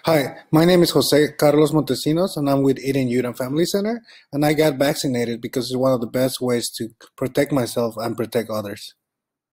Hi, my name is Jose Carlos Montesinos, and I'm with Eden Youth and Family Center. And I got vaccinated because it's one of the best ways to protect myself and protect others.